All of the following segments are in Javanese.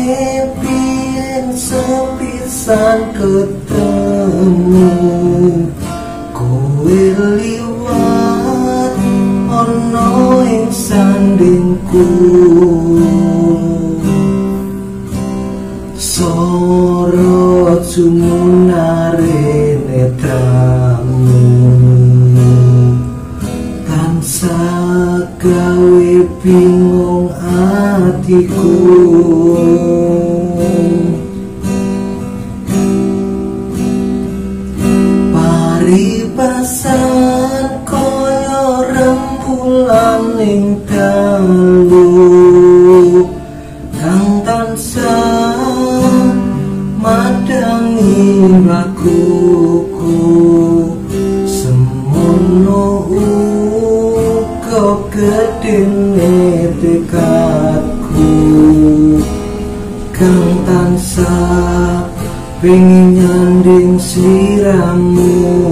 piyen sepisan ketemu kowe liwat ana ing sandingku sorot sumunare netramu tansah gawe bingung atiku paribasan kaya rembulan ning dalu kang tansah madangi lakuku semono uga gedene tekadku kang tansah pengen nyanding sliramu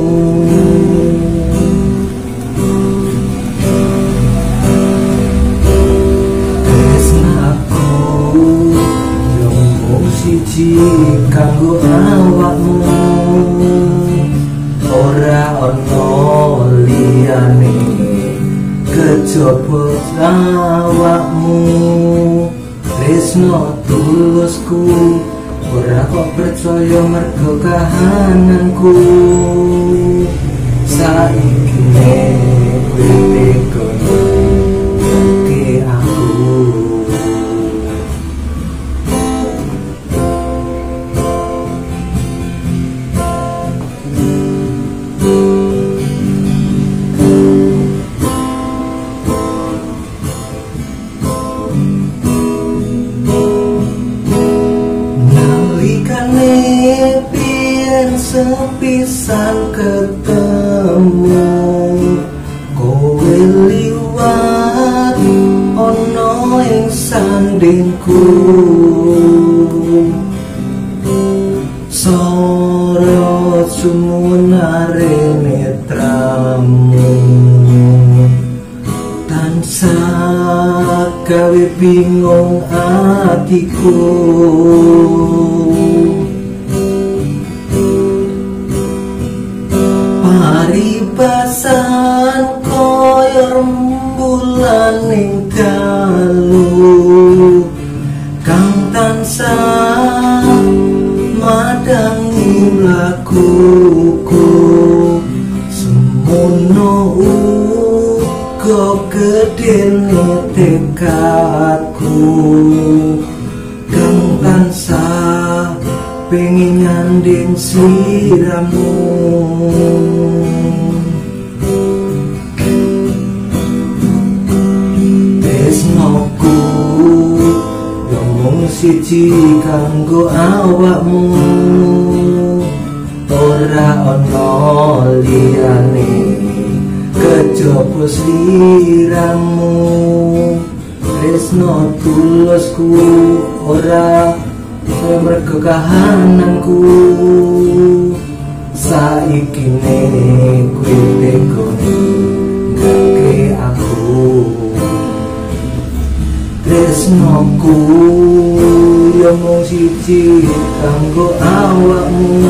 tresnaku yang mung siji kanggo awakmu ora ana liyane kejaba awakmu tresno tulusku ora kok percaya mergo kahananku saiki kowe teko ke aku sepisan ketemu kowe liwat ana ing sandingku sorot sumunare netramu tansah gawe bingung atiku paribasan kaya rembulan ning dalu kang tansah madangi lakuku semono uga gedene tekadku kang tansah pengen nyanding sliramu tresnoku yang mung siji kanggo awakmu ora ana liyane kejaba sliramu tresno tulusku ora mergo kahananku saiki kowe teko ngake aku tresnoku yang mung siji kanggo awakmu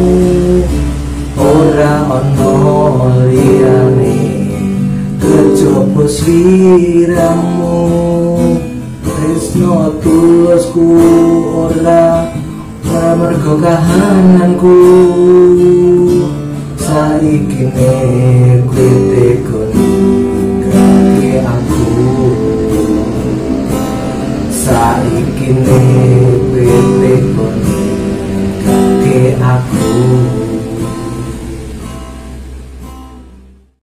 ora ana liyane kejaba sliramu tresno tulusku ora mergo kahananku saiki kowe teko